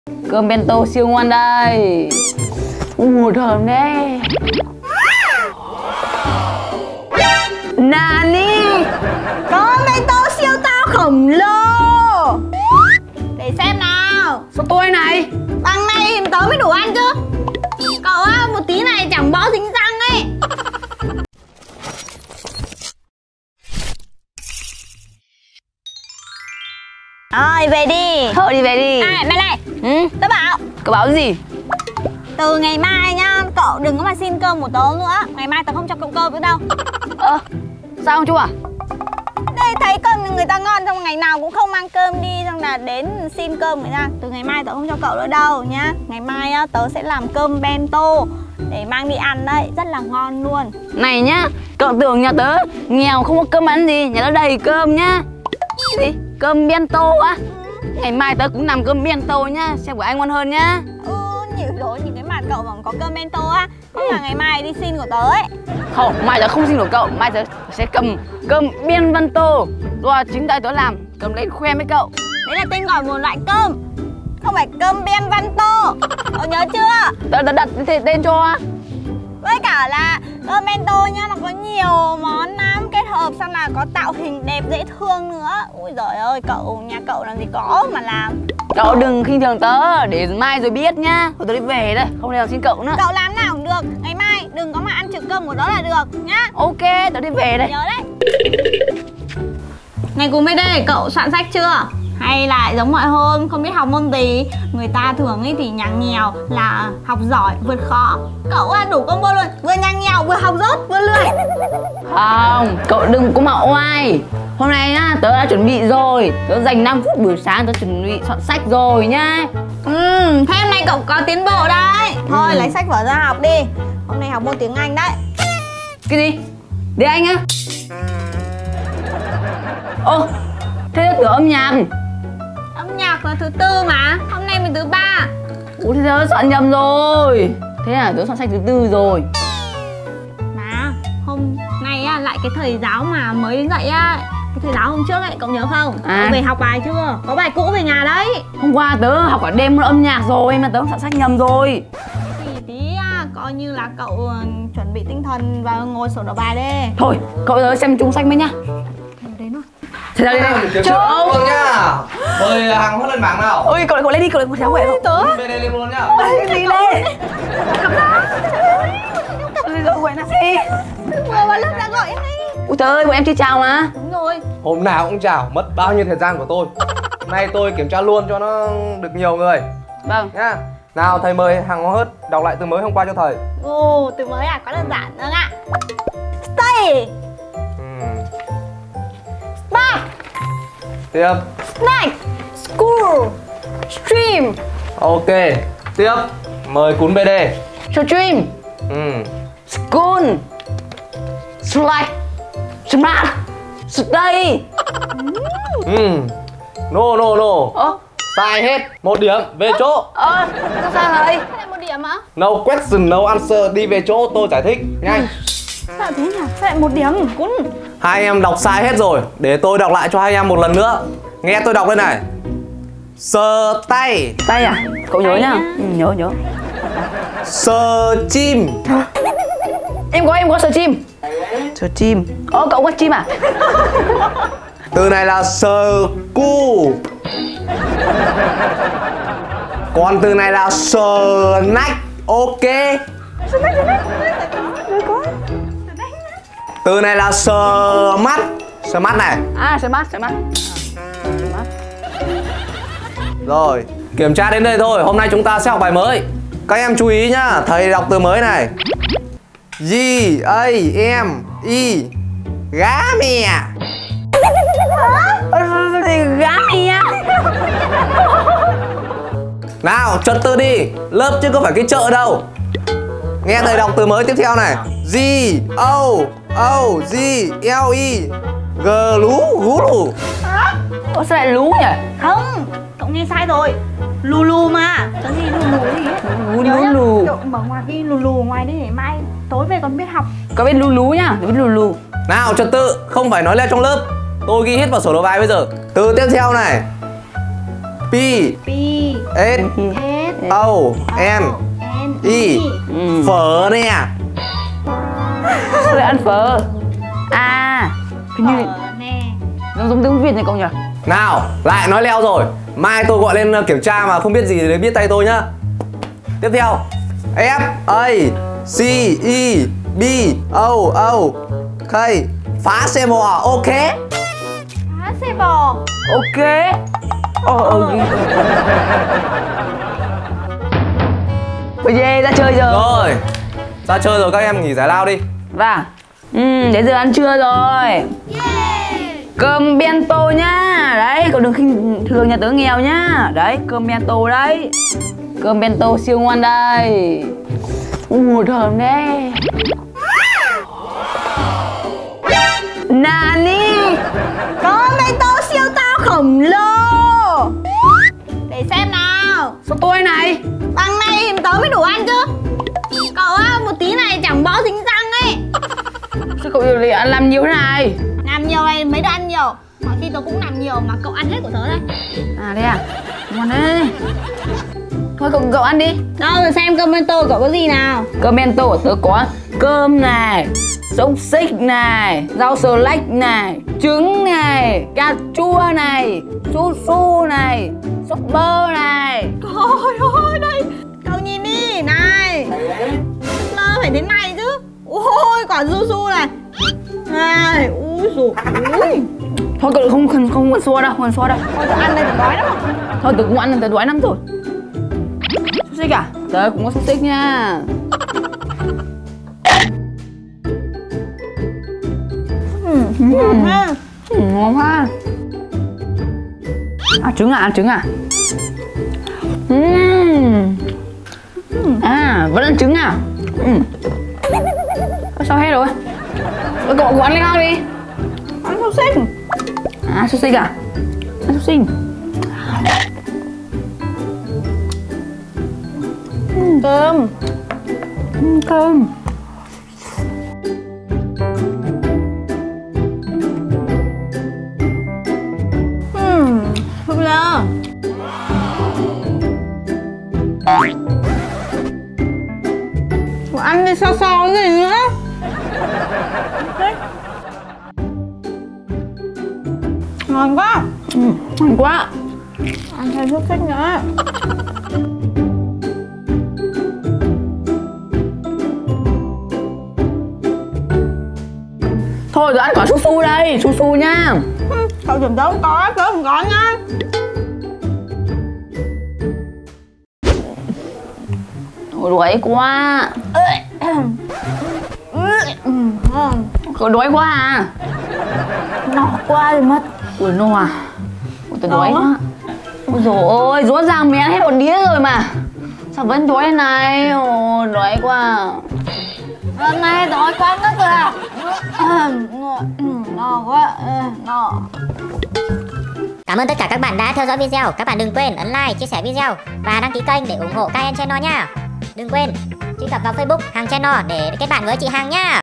Cơm bento siêu ngon đây. Thơm đấy. Nani? Cơm bento siêu to khổng lồ. Để xem nào. Sao tôi này? Bằng này thì tớ mới đủ ăn chứ. Cậu á, một tí này chẳng bó dính răng ấy. Rồi về đi. Thôi đi về đi. À mày này, tớ bảo. Cậu bảo gì? Từ ngày mai nhá, cậu đừng có mà xin cơm của tớ nữa. Ngày mai tớ không cho cậu cơm nữa đâu. Sao không chú à? Đây thấy cơm người ta ngon, xong ngày nào cũng không mang cơm đi, xong là đến xin cơm người ta. Từ ngày mai tớ không cho cậu nữa đâu nhá. Ngày mai á, tớ sẽ làm cơm bento để mang đi ăn đấy, rất là ngon luôn. Này nhá, cậu tưởng nhà tớ nghèo không có cơm ăn gì, nhà tớ đầy cơm nhá. Gì? Cơm bento á? Ngày mai tớ cũng làm cơm bento nhá, xem của ai ngon hơn nhá. Nhiều rồi, nhìn cái mặt cậu mà có cơm bento á, có là ngày mai đi xin của tớ ấy. Không, mai tớ không xin của cậu, mai tớ sẽ cầm cơm bento rồi chính tay tớ làm, cầm lên khoe với cậu. Đấy là tên gọi một loại cơm, không phải cơm bento. Cậu nhớ chưa? Tớ đặt tên cho. Với cả là cơm bento nhá, nó có nhiều món lắm, kết hợp xong là có tạo hình đẹp dễ thương nữa. Ui giời ơi, nhà cậu làm gì có mà làm. Cậu đừng khinh thường tớ, để mai rồi biết nhá. Thôi tớ đi về đây, không nào xin cậu nữa. Cậu làm nào cũng được, ngày mai đừng có mà ăn trực cơm của đó là được nhá. Ok, tớ đi về đây. Nhớ đấy. Ngày cùng đây, cậu soạn sách chưa? Hay lại giống mọi hôm, không biết học môn gì? Người ta thường ấy thì nhà nghèo là học giỏi vượt khó. Cậu đủ combo luôn, vừa nhà nghèo vừa học dốt vừa lười. Không, cậu đừng có mà oai. Hôm nay nhá, tớ đã chuẩn bị rồi. Tớ dành 5 phút buổi sáng tớ chuẩn bị soạn sách rồi nhá. Thế hôm nay cậu có tiến bộ đấy. Thôi lấy sách vở ra học đi. Hôm nay học môn tiếng Anh đấy. Cái gì? Tiếng Anh á? Ô, thế là tưởng âm nhạc. Âm nhạc là thứ tư mà, hôm nay mình thứ ba. Ủa thế tớ soạn nhầm rồi. Thế là tớ soạn sách thứ tư rồi. Mà hôm nay á, lại cái thầy giáo mà mới đến dậy á, cái thầy giáo hôm trước ấy, cậu nhớ không? Cậu về học bài chưa? Có bài cũ về nhà đấy. Hôm qua tớ học cả đêm môn âm nhạc rồi mà tớ soạn sách nhầm rồi. Thì tí coi như là cậu chuẩn bị tinh thần và ngồi sổ đầu bài đi. Thôi, cậu tới xem chung sách mới nhá. Đến rồi. Thế ra đây. Vâng nhá. Mời hàng hot lên bảng nào. Ôi, cậu lên đi, cậu lại một tháo khỏe không? Tớ. Về đây lên luôn nhá. Cái gì đây? Cậu gọi là gì? Vừa vào lớp đã gọi em đi. Ui trời ơi, bọn em chưa chào mà. Đúng rồi. Hôm nào cũng chào, mất bao nhiêu thời gian của tôi. Nay tôi kiểm tra luôn cho nó được nhiều người. Vâng. Nhá. Nào thầy mời hàng hot đọc lại từ mới hôm qua cho thầy. Ồ, từ mới quá đơn giản. Vâng ạ. Stay. Stop. Tiếp. Snack. School. Stream. Ok. Tiếp. Mời cún BD. Stream. School. Slide. Smart. Stay. No. Sai hết. 1 điểm về chỗ. Sao thầy? Thế lại 1 điểm hả? No question, no answer. Đi về chỗ tôi giải thích. Nhanh. Sao thế nhỉ? Sao lại 1 điểm? Cún. Hai em đọc sai hết rồi. Để tôi đọc lại cho hai em một lần nữa. Nghe tôi đọc đây này. Sờ tay. Tay à? Cậu nhớ nhá. Nhớ. Sờ chim. Em có sờ chim. Sờ chim. Cậu có chim à? Từ này là sờ cu. Còn từ này là sờ nách. Ok. Từ này là sờ mắt. Sờ mắt này. Sờ mắt. Rồi, kiểm tra đến đây thôi. Hôm nay chúng ta sẽ học bài mới. Các em chú ý nhá. Thầy đọc từ mới này. G-A-M-E. Gá mè. Gá mè. Nào, trật tự đi. Lớp chứ không phải cái chợ đâu. Nghe thầy đọc từ mới tiếp theo này. G-O-O-G-L-E. Gú. Sao lại lú nhỉ? Không, cậu nghe sai rồi. Lù mà. Cái gì lù gì ấy. Lù. Cậu mở ngoài cái lù ngoài đi để mai tối về còn biết học. Có biết lú nhá, biết lù. Nào, trật tự, không phải nói lên trong lớp. Tôi ghi hết vào sổ đầu bài bây giờ. Từ tiếp theo này. Pi. S O N I. Phở nè. Sao lại ăn phở? À, hình như nè. giống tiếng Việt này cậu nhỉ? Nào, lại nói leo rồi. Mai tôi gọi lên kiểm tra mà không biết gì thì biết tay tôi nhá. Tiếp theo. F A C E B O O K. Phá xe bò, ok. Phá xe bò. Ok. Bây giờ ra chơi giờ. Rồi, ra chơi rồi, các em nghỉ giải lao đi. Vâng. Đến giờ ăn trưa rồi. Cơm bento nhá. Đấy, cậu đừng khinh thường nhà tớ nghèo nhá. Đấy, cơm bento đấy. Cơm bento siêu ngon đây. Thơm đấy. Nani? Cơm bento siêu to khổng lồ. Để xem nào. Sao tôi này? Bằng này thì tớ mới đủ ăn chứ. Cậu á, một tí này chẳng bó dính răng ấy. Sao cậu lại ăn làm nhiều thế này? Làm nhiều này mấy đứa ăn nhiều. Mọi khi tớ cũng làm nhiều mà cậu ăn hết của tớ đấy. À đây à? Ngon đấy. Thôi cậu ăn đi. Đâu rồi xem cơm bento cậu có gì nào. Cơm bento của tớ có cơm này, xúc xích này, rau xà lách này, trứng này, cà chua này, su su này, súp bơ này. Trời ơi đây. Cậu nhìn đi, này. Lơ phải thế này chứ. Ôi quả su su này. Này, ui dồi ôi. Thôi cậu không cần xua đâu, không xua đâu. Thôi tớ ăn đây tớ đói lắm. Thôi tớ cũng ăn, tớ đói lắm rồi. Xúc xích à? Tớ cũng có xúc xích nha. Ngon quá. À trứng à, ăn trứng à? À, vẫn ăn trứng à? Sao hết rồi? Cậu ăn lên khác đi. Ăn xúc xích. À, xúc xích à? Ăn xúc xích. Cơm. Cơm. Không lơ. Ăn đi sao cái gì nữa. Đấy. Ngon quá. Ngon quá. Ăn thêm xúc xích nữa. Thôi tớ ăn quả su su đây, su su nha. Cậu chừng tớ không có, tớ không có nha. Ôi đói quá. Cậu đói quá à? No quá rồi mất. Ui no à? Ôi tớ đói quá. Ôi dồi ôi, rõ ràng mình ăn hết một đĩa rồi mà. Sao vẫn đói thế này? Ôi đói quá. Hôm nay đói quá mất rồi à. No quá, no. Cảm ơn tất cả các bạn đã theo dõi video. Các bạn đừng quên ấn like, chia sẻ video và đăng ký kênh để ủng hộ Kaien Channel nha. Đừng quên truy cập vào Facebook Hằng Channel để kết bạn với chị Hằng nha.